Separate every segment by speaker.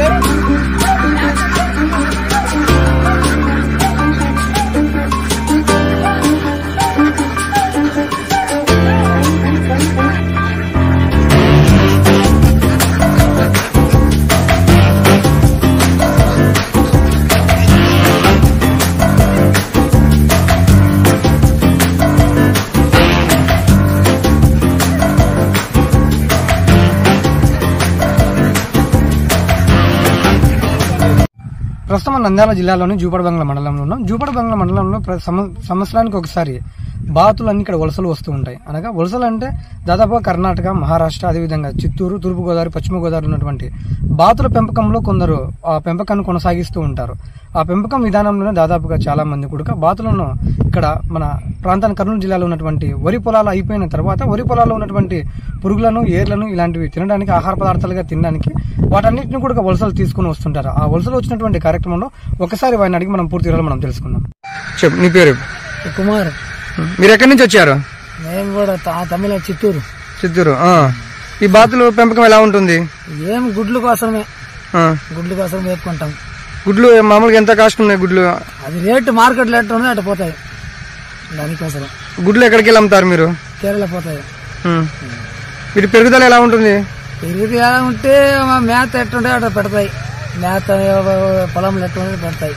Speaker 1: ప్రస్తుతం నంద్యాల జిల్లాలోని జూపడబంగ్ల మండలంలో ఉన్నాం. జూపడబంగ్ల మండలంలో సంవత్సరానికి ఒకసారి బాతులన్నీ ఇక్కడ వలసలు వస్తూ ఉంటాయి. అనగా వలసలు అంటే దాదాపుగా కర్ణాటక, మహారాష్ట్ర, అదేవిధంగా చిత్తూరు, తూర్పు గోదావరి, పశ్చిమ గోదావరి ఉన్నటువంటి బాతుల పెంపకంలో కొందరు ఆ పెంపకాన్ని కొనసాగిస్తూ ఉంటారు. ఆ పెంపకం విధానంలోనే దాదాపుగా చాలా మంది కూడా బాతులను ఇక్కడ మన ప్రాంతాన్ని కర్నూలు జిల్లాలో ఉన్నటువంటి వరి పొలాలు అయిపోయిన తర్వాత వరి పొలాల్లో ఉన్నటువంటి పురుగులను, ఏర్లను ఇలాంటివి తినడానికి, ఆహార పదార్థాలుగా తినడానికి వాటన్నిటిని కూడా వలసలు తీసుకుని వస్తుంటారు. ఆ వలసలు వచ్చినటువంటి కార్యక్రమంలో ఒకసారి వారిని అడిగి మనం పూర్తి వివరాలు మనం తెలుసుకుందాం. చెప్పు, నీ పేరు?
Speaker 2: కుమార్.
Speaker 1: మీరు ఎక్కడి నుంచి వచ్చారు?
Speaker 2: మేము కూడా తమిళ చిత్తూరు.
Speaker 1: చిత్తూరు. ఈ బాతుల పెంపకం ఎలా ఉంటుంది?
Speaker 2: ఏం గుడ్లు కోసమే వేపుకుంటాం.
Speaker 1: గుడ్లు మామూలుగా ఎంత కాస్ట్ ఉన్నాయి గుడ్లు?
Speaker 2: అది రేటు మార్కెట్ రేట్ ఉంది, అటు పోతాయి. దానికోసం
Speaker 1: గుడ్లు ఎక్కడికి వెళ్ళి అమ్ముతారు మీరు?
Speaker 2: కేరళ పోతాయి.
Speaker 1: వీటి పెరుగుదల ఎలా ఉంటుంది?
Speaker 2: పెరుగుదల ఎలా ఉంటే మేత ఎట్టుంటే అటు పెడతాయి. మేత పొలంలో ఎట్టుంటే పెడతాయి.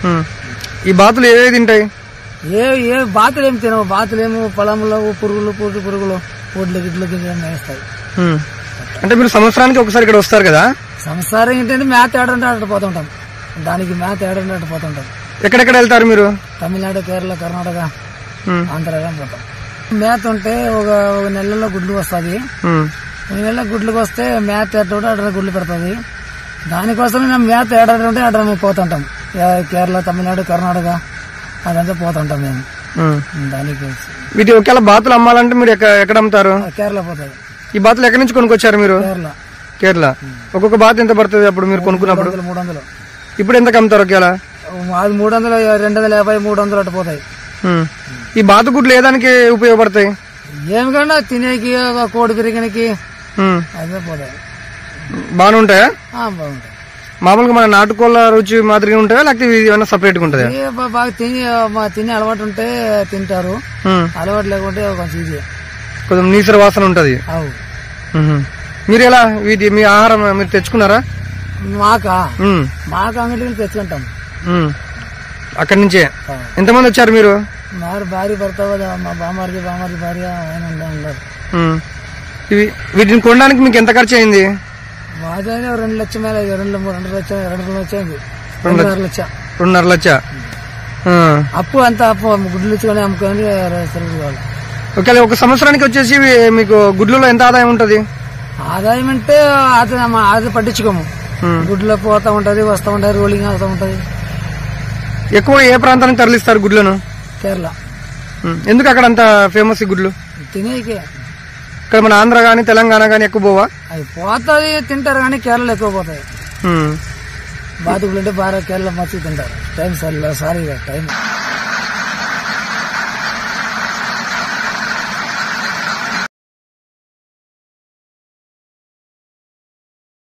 Speaker 1: ఈ బాతులు ఏవేవి తింటాయి?
Speaker 2: ఏ బాతులు ఏమి తినవు. బాతులు ఏమో పొలంలో పురుగులు ఒడ్లు గిడ్లు వేస్తాయి.
Speaker 1: అంటే మీరు సంవత్సరానికి ఒకసారి ఇక్కడ వస్తారు కదా?
Speaker 2: సంవత్సరం ఏంటంటే మేత ఏడంటే అటు పోతుంటాం. దానికి మేత ఏడంటే అటు పోతుంటాం.
Speaker 1: ఎక్కడెక్కడ వెళ్తారు మీరు?
Speaker 2: తమిళనాడు, కేరళ, కర్ణాటక, ఆంధ్ర పోతాం. మేత ఉంటే ఒక నెలలో గుడ్లు వస్తుంది. నెల గుడ్లకు వస్తే మేత ఎట్టుంటే అక్కడ గుడ్లు పెడుతుంది. దానికోసమే మేము మేత ఏడంటే అక్కడ మేము పోతుంటాం. కేరళ, తమిళనాడు, కర్ణాటక అదంతా పోతుంటాం మేము. దానికి
Speaker 1: వీటి ఒకవేళ బాతులు అమ్మాలంటే మీరు ఎక్కడ అమ్ముతారు?
Speaker 2: కేరళ పోతాయి.
Speaker 1: ఈ బాతులు ఎక్కడి నుంచి కొనుక్కొచ్చారు మీరు? కేరళ. ఒక్కొక్క బాతు ఎంత పడుతుంది అప్పుడు మీరు కొనుక్కున్నప్పుడు?
Speaker 2: 300.
Speaker 1: ఇప్పుడు ఎంతకు అమ్ముతారు ఒకవేళ?
Speaker 2: అది 300, 250, 300 అటు పోతాయి.
Speaker 1: ఈ బాతు గుడ్లు ఏదానికి ఉపయోగపడతాయి?
Speaker 2: ఏమికన్నా తినేకి, కోడి పెరిగినకి అదే పోతాయి.
Speaker 1: బాగానే ఉంటాయా?
Speaker 2: బాగుంటాయి.
Speaker 1: మామూలుగా మన నాటుకోళ్ళ రుచి మాదిరిగా ఉంటాయా లేకపోతే ఏమన్నా సపరేట్ గా ఉంటుందా?
Speaker 2: బాగా తినే అలవాటు ఉంటే తింటారు, అలవాటు లేకుంటే కొంచెం ఈజీ,
Speaker 1: కొంచెం నీసర వాసన ఉంటది. మీరు ఎలా వీటి మీ ఆహారం మీరు తెచ్చుకున్నారా?
Speaker 2: మాకు అంగడికి తెచ్చుకుంటాం.
Speaker 1: అక్కడి నుంచే. ఎంతమంది వచ్చారు మీరు?
Speaker 2: భార్య భర్త, మా బామారి భార్య ఆయన ఉన్నారు.
Speaker 1: వీటిని కొనడానికి మీకు ఎంత ఖర్చు అయింది?
Speaker 2: మాదే 2 లక్షల మేల, 2 లక్షలు, 2.5 లక్ష.
Speaker 1: 2.5 లక్ష
Speaker 2: అప్పు. అంత అప్పు గుడ్లు తెచ్చుకొని అమ్ముకొని తిరుగుకోవాలి.
Speaker 1: ఒకవేళ ఒక సంవత్సరానికి వచ్చేసి మీకు గుడ్లలో ఎంత ఆదాయం ఉంటది?
Speaker 2: ఆదాయం అంటే అది పట్టించుకోము. గుడ్లు పోతా ఉంటది, వస్తా ఉంటది, రోలింగ్ అవుతా ఉంటది.
Speaker 1: ఎక్కువ ఏ ప్రాంతానికి తరలిస్తారు గుడ్లను?
Speaker 2: కేరళ.
Speaker 1: ఎందుకు అక్కడ అంత ఫేమస్ ఈ గుడ్లు?
Speaker 2: తినేకే.
Speaker 1: ఇక్కడ మన ఆంధ్ర గానీ తెలంగాణ గానీ ఎక్కువ పోవా?
Speaker 2: అది పోతాది, తింటారు కానీ కేరళ ఎక్కువ పోతాయి. బాతుకులు అంటే బాగా కేరళ మర్చి తింటారు. Time sorry time